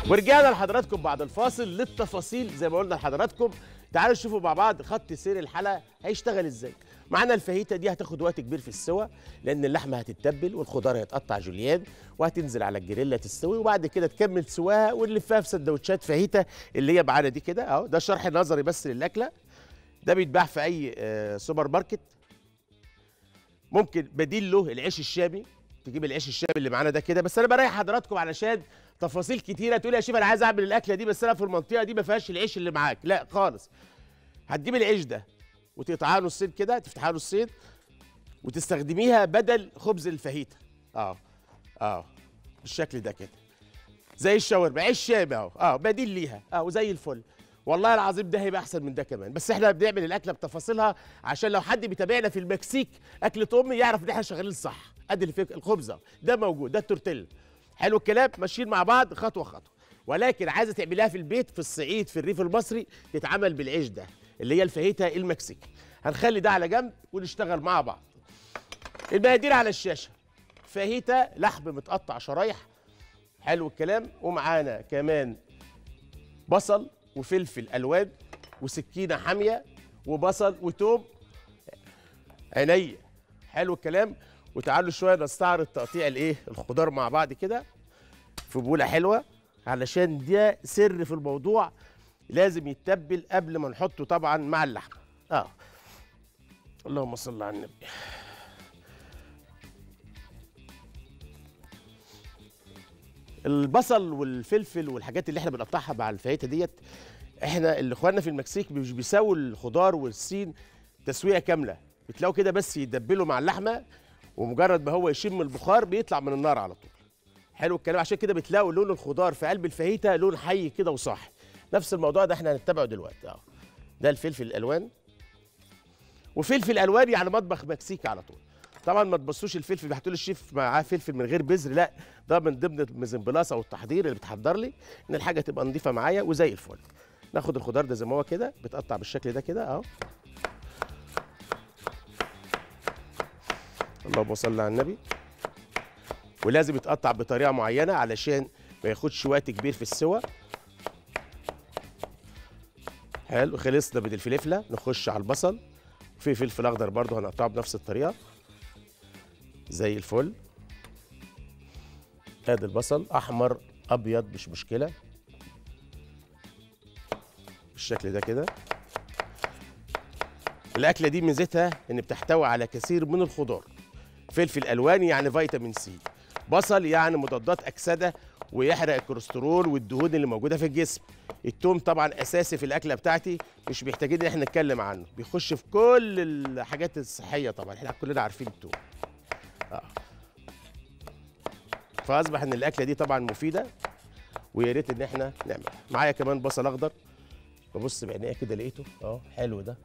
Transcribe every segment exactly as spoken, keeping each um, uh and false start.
ورجعنا لحضراتكم بعد الفاصل للتفاصيل زي ما قلنا لحضراتكم. تعالوا نشوفوا مع بعض خط سير الحلقه هيشتغل ازاي. معانا الفاهيتا دي هتاخد وقت كبير في السوى لان اللحمه هتتبل والخضار هيتقطع جوليان وهتنزل على الجريلا تستوي وبعد كده تكمل سواها ونلفها في سندوتشات فاهيتا اللي هي معانا دي كده اهو. ده شرح نظري بس للاكله. ده بيتباع في اي آه سوبر ماركت. ممكن بديل له العيش الشامي، تجيب العيش الشامي اللي معانا ده كده. بس انا بريح حضراتكم علشان تفاصيل كتيره. تقول يا شيف انا عايز اعمل الاكله دي بس انا في المنطقه دي ما فيهاش العيش اللي معاك. لا خالص. هتجيب العيش ده وتقطعها نصين كده، تفتحها نصين وتستخدميها بدل خبز الفاهيتا. اه اه بالشكل ده كده زي الشاورما، عيش شامي اهو. اه بديل ليها اه وزي الفل. والله العظيم ده هيبقى احسن من ده كمان. بس احنا بنعمل الاكله بتفاصيلها عشان لو حد بيتابعنا في المكسيك اكله امي يعرف ان احنا شغالين صح. ادي الفكره. الخبزه ده موجود، ده التورتيلا. حلو الكلام. ماشيين مع بعض خطوه خطوه. ولكن عايزه تعمليها في البيت في الصعيد في الريف المصري تتعمل بالعيش ده اللي هي الفاهيتا المكسيكي. هنخلي ده على جنب ونشتغل مع بعض. المقادير على الشاشه. فاهيتا لحم متقطع شرايح. حلو الكلام. ومعانا كمان بصل وفلفل الوان وسكينه حاميه وبصل وتوم عينيا. حلو الكلام. وتعالوا شويه نستعرض تقطيع الايه الخضار مع بعض كده في بوله حلوه علشان ده سر في الموضوع. لازم يتبل قبل ما نحطه طبعا مع اللحمه. اه اللهم صل على النبي. البصل والفلفل والحاجات اللي احنا بنقطعها مع الفاهيتا ديت، احنا اللي اخواننا في المكسيك مش بيساووا الخضار والسين تسويه كامله. بتلاقوا كده بس يدبلوا مع اللحمه ومجرد ما هو يشم البخار بيطلع من النار على طول. حلو الكلام. عشان كده بتلاقوا لون الخضار في قلب الفاهيتا لون حي كده وصاحي. نفس الموضوع ده احنا هنتبعه دلوقتي اهو. ده الفلفل الالوان. وفلفل الوان يعني مطبخ مكسيكي على طول. طبعا ما تبصوش الفلفل هتقول الشيف معاه فلفل من غير بذر، لا ده من ضمن المزمبلاصه والتحضير اللي بتحضر لي ان الحاجه تبقى نظيفه معايا وزي الفل. ناخد الخضار ده زي ما هو كده بتقطع بالشكل ده كده اهو. اللهم صل على النبي. ولازم يتقطع بطريقه معينه علشان ما ياخدش وقت كبير في السوى. حلو. خلصنا من الفلفله نخش على البصل. في فلفل اخضر برضه هنقطعه بنفس الطريقه زي الفل. ادي البصل احمر ابيض مش مشكله بالشكل ده كده. الاكله دي ميزتها ان بتحتوي على كثير من الخضار. فلفل الوان يعني فيتامين سي. بصل يعني مضادات اكسده ويحرق الكوليسترول والدهون اللي موجوده في الجسم. التوم طبعا اساسي في الاكله بتاعتي مش محتاجين ان احنا نتكلم عنه. بيخش في كل الحاجات الصحيه طبعا احنا كلنا عارفين التوم. آه. فاصبح ان الاكله دي طبعا مفيده ويا ريت ان احنا نعملها. معايا كمان بصل اخضر. ببص بعينيا كده لقيته اه حلو ده.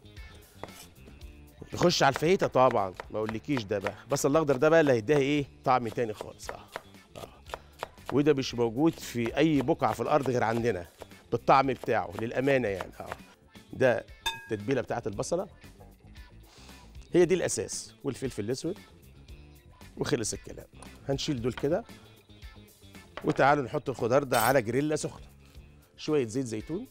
يخش على الفاهيتا طبعا ما اقولكيش. ده بقى البصل الاخضر ده بقى اللي هيديها ايه طعم تاني خالص. اه اه وده مش موجود في اي بقعه في الارض غير عندنا بالطعم بتاعه للامانه يعني. اه ده التتبيله بتاعت البصله هي دي الاساس والفلفل الاسود وخلص الكلام. هنشيل دول كده وتعالوا نحط الخضار ده على جريلا سخنه. شويه زيت زيتون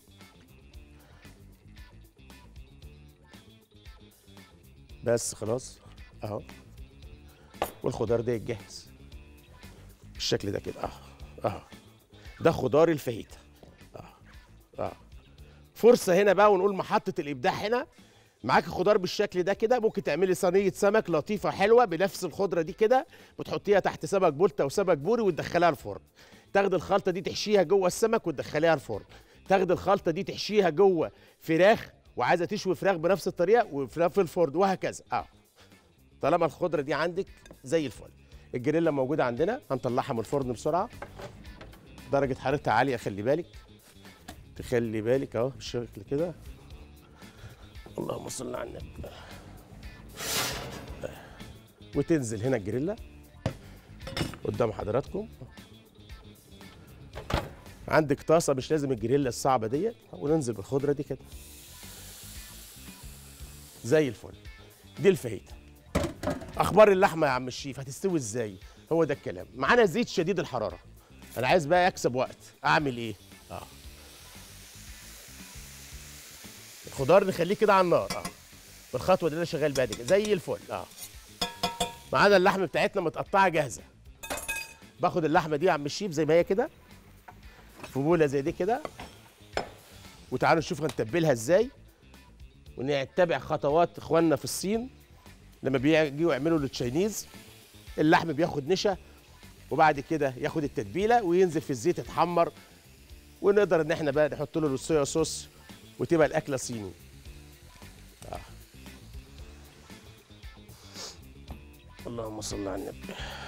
بس خلاص اهو. والخضار ده يتجهز بالشكل ده كده اهو اهو. ده خضار الفاهيتا اهو اهو. فرصه هنا بقى ونقول محطه الابداع هنا. معاك خضار بالشكل ده كده ممكن تعملي صينيه سمك لطيفه حلوه بنفس الخضره دي كده وتحطيها تحت سمك بولتا وسمك بوري وتدخليها الفرن. تاخدي الخلطه دي تحشيها جوه السمك وتدخليها الفرن. تاخدي الخلطه دي تحشيها جوه فراخ وعايزه تشوي فراخ بنفس الطريقه وفراخ في الفرن وهكذا اه. طالما الخضره دي عندك زي الفل. الجريلا موجوده عندنا هنطلعها من الفرن بسرعه. درجه حرارتها عاليه خلي بالك. تخلي بالك اهو بالشكل كده. اللهم صل على النبي. وتنزل هنا الجريلا قدام حضراتكم. عندك طاسه مش لازم الجريلا الصعبه ديت وننزل بالخضره دي كده زي الفل. دي الفاهيتا. اخبار اللحمه يا عم الشيف هتستوي ازاي؟ هو ده الكلام. معانا زيت شديد الحراره انا عايز بقى اكسب وقت، اعمل ايه؟ اه الخضار نخليه كده على النار اه بالخطوه دي اللي انا شغال بيها دي كده زي الفل اه معانا اللحمه بتاعتنا متقطعه جاهزه. باخد اللحمه دي يا عم الشيف زي ما هي كده في بوله زي دي كده، وتعالوا نشوف هنتبلها ازاي ونتبع خطوات اخواننا في الصين لما بيجوا يعملوا التشاينيز. اللحم بياخد نشا وبعد كده ياخد التتبيله وينزل في الزيت يتحمر، ونقدر ان احنا بقى نحط له الصويا صوص وتبقى الاكله صيني. آه. اللهم صل على النبي.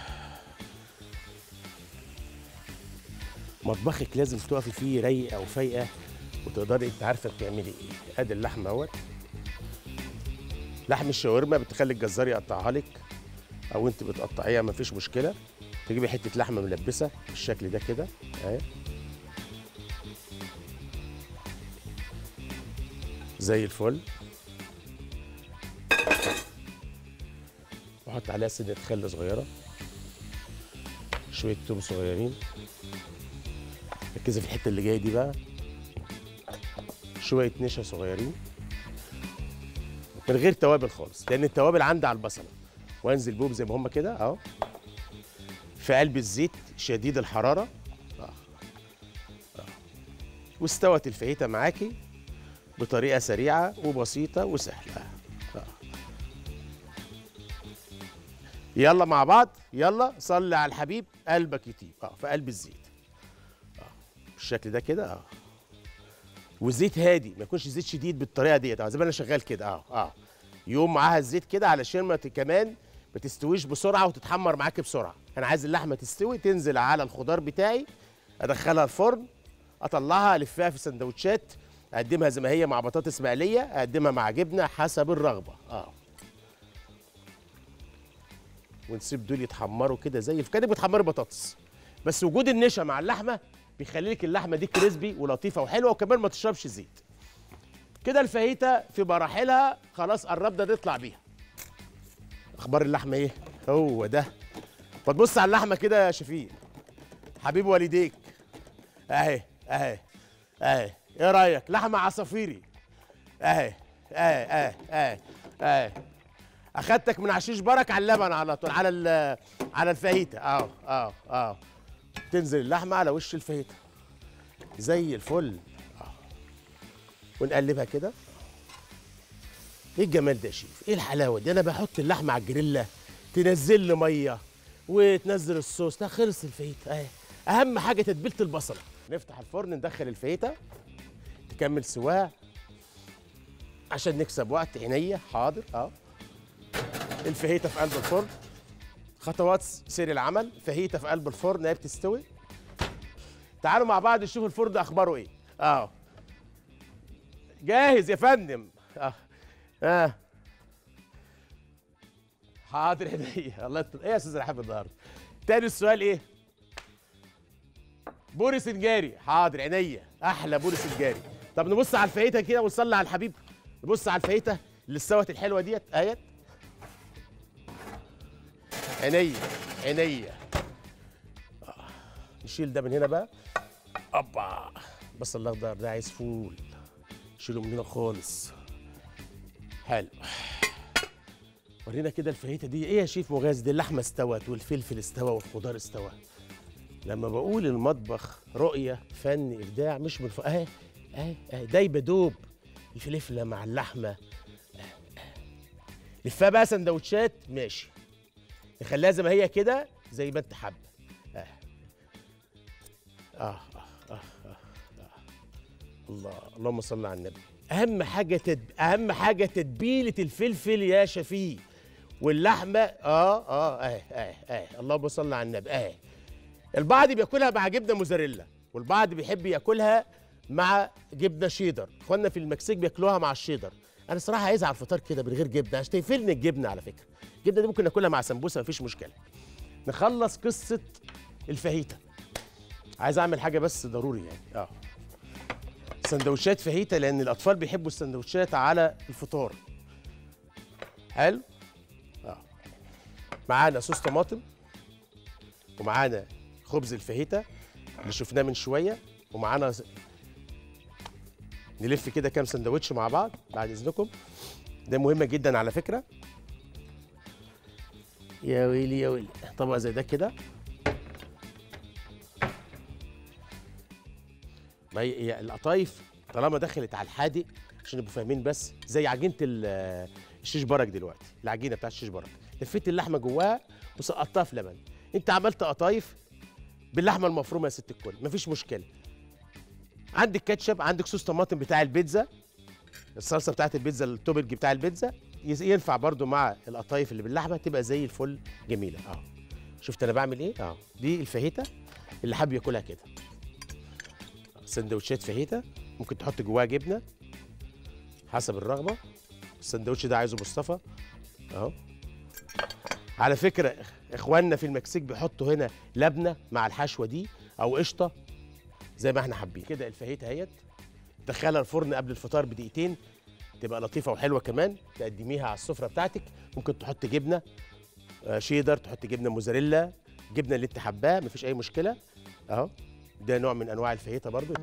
مطبخك لازم تقفي فيه رايقه وفايقه وتقدري انت عارفه بتعملي ايه. ادي اللحمه اهوت. لحم الشاورما بتخلي الجزار يقطعها لك او انت بتقطعيها مفيش مشكله. تجيبي حته لحمه ملبسه بالشكل ده كده اهي زي الفل، واحط عليها سنه خل صغيره، شويه توم صغيرين، ركزي في الحته اللي جايه دي بقى، شويه نشا صغيرين من غير توابل خالص لان التوابل عندي على البصله، وانزل بيهم زي ما هم كده اهو في قلب الزيت شديد الحراره. آه. آه. واستوت الفاهيتا معاكي بطريقه سريعه وبسيطه وسهله. آه. يلا مع بعض، يلا صلي على الحبيب قلبك يطيب اه في قلب الزيت اه بالشكل ده كده اه والزيت هادي ما يكونش زيت شديد بالطريقه ديت اه زي ما انا شغال كده اه اه يقوم معاها الزيت كده علشان ما ت- كمان ما تستويش بسرعه وتتحمر معاكي بسرعه. انا عايز اللحمه تستوي تنزل على الخضار بتاعي، ادخلها الفرن، اطلعها الفها في سندوتشات، اقدمها زي ما هي مع بطاطس مقليه، اقدمها مع جبنه حسب الرغبه اه ونسيب دول يتحمروا كده زي كانك بتحمري بطاطس، بس وجود النشا مع اللحمه بيخلي لك اللحمه دي كريسبي ولطيفه وحلوه وكمان ما تشربش زيت. كده الفاهيتا في مراحلها خلاص قربنا نطلع بيها. اخبار اللحمه ايه؟ هو ده. فتبص على اللحمه كده يا شفيق حبيب والديك اهي اهي اهي، ايه رايك؟ لحمه عصافيري اهي اهي اهي اهي اهي. اخدتك من عشيش برك على اللبن على طول على ال- على الفاهيتا اه اه اه تنزل اللحمه على وش الفاهيتا زي الفل اه ونقلبها كده. ايه الجمال ده يا شيف؟ ايه الحلاوه دي؟ انا بحط اللحمه على الجريلا تنزل لي ميه وتنزل الصوص، لا خلص الفاهيتا اهي. اهم حاجه تتبيله البصله. نفتح الفرن ندخل الفاهيتا تكمل سواها عشان نكسب وقت. عينيا حاضر اه الفاهيتا في قلب الفرن. خطوات سير العمل. فاهيتا في قلب الفرن هي بتستوي. تعالوا مع بعض نشوف الفرن اخباره ايه. اه جاهز يا فندم. اه اه حاضر عينيا. الله يطلع. ايه يا استاذ رحاب النهارده؟ تاني السؤال ايه؟ بوري سنجاري. حاضر عينيا، احلى بوري سنجاري. طب نبص على الفاهيتا كده ونصلي على الحبيب. نبص على الفاهيتا اللي استوت الحلوه ديت اهيت. عينيا عينيا. آه. نشيل ده من هنا بقى. ابا بس الاخضر ده عايز فول، شيله من هنا خالص. حلو. ورينا كده الفاهيتا دي ايه يا شيف مغاز؟ دي اللحمه استوت والفلفل استوى والخضار استوى. لما بقول المطبخ رؤيه فن ابداع مش من فوق اهي اهي اهي دايبه دوب الفلفله مع اللحمه. آه، آه. لفها بقى سندوتشات ماشي، نخليها زي ما هي كده زي ما انت حابه. آه. آه, آه, آه, آه, آه. الله اللهم صل على النبي. اهم حاجه تد... اهم حاجه تتبيله الفلفل يا شفيق واللحمه. اه اه اهي اهي اهي اللهم صل على النبي اهي. البعض بياكلها مع جبنه موزاريلا والبعض بيحب ياكلها مع جبنه شيدر. اخواننا في المكسيك بياكلوها مع الشيدر. انا صراحه عايز على الفطار كده من غير جبنه عشان تقفلني الجبنه. على فكره الجبنه دي ممكن ناكلها مع سمبوسه مفيش مشكله. نخلص قصه الفاهيتا. عايز اعمل حاجه بس ضروري يعني اه سندوتشات فاهيتا لان الاطفال بيحبوا السندوتشات على الفطار. حلو اه معانا صوص طماطم ومعانا خبز الفاهيتا. اللي شفناه من شويه، ومعانا س- نلف كده كام سندوتش مع بعض بعد اذنكم. ده مهمه جدا على فكره. يا ويلي يا ويلي، طبق زي ده كده. ما هي هي القطايف طالما دخلت على الحادق، عشان نبقوا فاهمين، بس زي عجينه ال- الشيش برك دلوقتي، العجينه بتاعت الشيش برك، لفيت اللحمه جواها وسقطتها في لبن. انت عملت قطايف باللحمه المفرومه يا ست الكل، مفيش مشكله. عندك كاتشب، عندك صوص طماطم بتاع البيتزا، الصلصه بتاعت البيتزا، التوبنج بتاع البيتزا، يس- ينفع برضو مع القطايف اللي باللحمه، تبقى زي الفل جميله. اه شفت انا بعمل ايه؟ اه دي الفاهيتا اللي حابب ياكلها كده. سندوتشات فاهيتا ممكن تحط جواها جبنه حسب الرغبه. السندوتش ده عايزه مصطفى اهو. على فكره اخواننا في المكسيك بيحطوا هنا لبنه مع الحشوه دي او قشطه زي ما احنا حابين. كده الفاهيتا اهيت، دخلها الفرن قبل الفطار بدقيقتين، تبقى لطيفه وحلوه كمان. تقدميها على السفره بتاعتك، ممكن تحط جبنه آه، شيدر، تحط جبنه موزاريلا، جبنه اللي انت حباه، مفيش اي مشكله. اهو ده نوع من انواع الفاهيتا برضو.